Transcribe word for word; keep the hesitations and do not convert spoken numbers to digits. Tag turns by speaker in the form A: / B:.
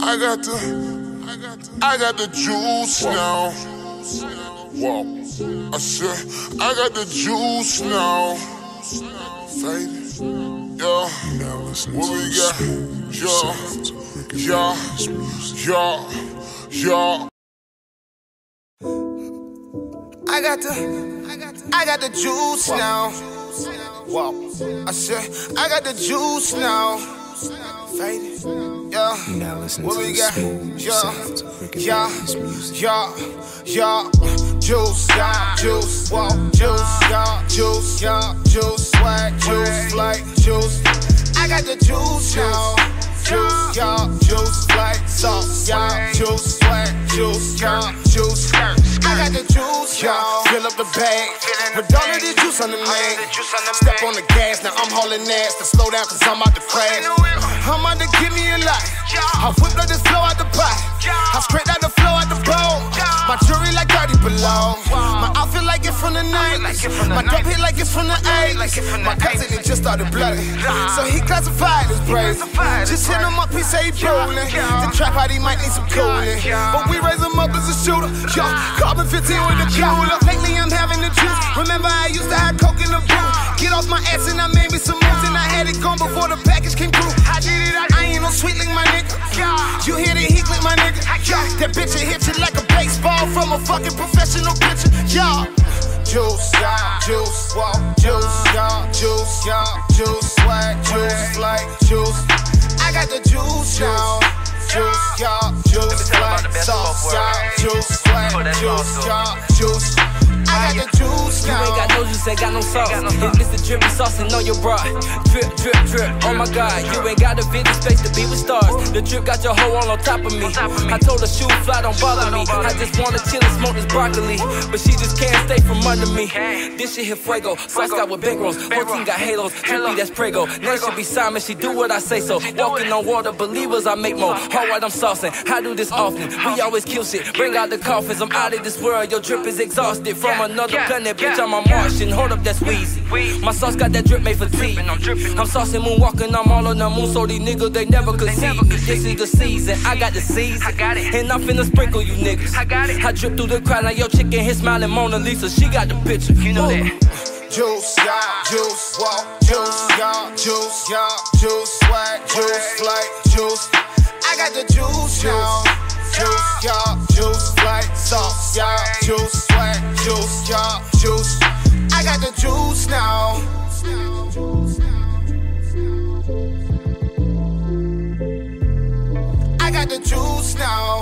A: I got the, I got the, I got the juice now. Whoa, I said, I got the juice now. Faded, yeah. What we got? Yeah, yeah, yeah, yeah. I got the, I got the, I got the juice now. Whoa, I said, I got the juice now. Faded, yeah.
B: Now listen
A: what
B: to
A: we
B: the
A: got?
B: smooth
A: Yeah,
B: sounds of Rick and
A: yeah,
B: Morty's music.
A: yeah, yeah. Juice, yeah, juice, whoa, juice, yeah, juice, yeah, juice, swag, juice, like juice. I got the juice now. Juice, yeah, juice, like sauce, yeah, juice, swag, juice, yeah, juice. I got the juice, yeah. Fill up the bag with all of this juice on the man. Step on the gas, now I'm hauling ass to slow down 'cause I'm out to crash. I'm out to give me a life. I whip up this flow out the pot. I straight out the flow out the bowl. My jewelry like thirty below. My outfit like it from the nineties. My dope hit like it's from the eighties. My cousin he just started blooding, so he classified as brave. Just hit him up, he say he rolling. The trap out he might need some cooling, but we raise him up as a shooter. Yo, carbon fifteen with the cooler. Lately I'm having the juice. Remember I used to have coke in the booth. Get off my ass and I made me some moves, and I had it gone before the package came through. I did it, I ain't no sweetling, my nigga. You hear the heat with my nigga. That bitch will hit you like a baseball from a fucking professional pitcher. Y'all. Juice, yeah, juice, whoa, juice, yeah, juice, yeah, juice, swag, juice, like juice. I got the juice, y'all. Juice, yeah, juice, like sauce, yeah, juice, swag, juice, yeah, juice. I got the juice now.
C: You ain't got no juice, ain't got no sauce. It's, it's the drippy sauce and on your bra. Drip, drip, drip, oh my God. You ain't got a vivid space to be with stars. The drip got your hoe all on top of me. I told her shoe fly, don't bother me. I just wanna chill and smoke this broccoli, but she just can't stay from under me. This shit hit fuego, sauce got with big rolls. Whole team got halos, drippy that's Prego. Name should be Simon, she do what I say so. Walking on water, believers I make more. Hard white I'm saucing, I do this often. We always kill shit, bring out the coffins. I'm out of this world, your drip is exhausted. From another planet, bitch, I'm a Martian. Hold up, that's Weezy. My sauce got that drip made for tea. I'm saucing, moonwalking, I'm all on the moon, so these niggas, they never could see me. This is the season, I got the season, and I'm finna sprinkle you niggas. I drip through the crowd, like your chicken here smiling Mona Lisa. She got the picture, you know that.
A: Juice, yeah, juice, whoa, juice, yeah, juice, yeah, juice, swag, juice, like juice. I got the juice, y'all. Juice, yeah, juice, like sauce, yeah, juice, swag, juice, yeah, juice. I got the juice now. I got the juice now.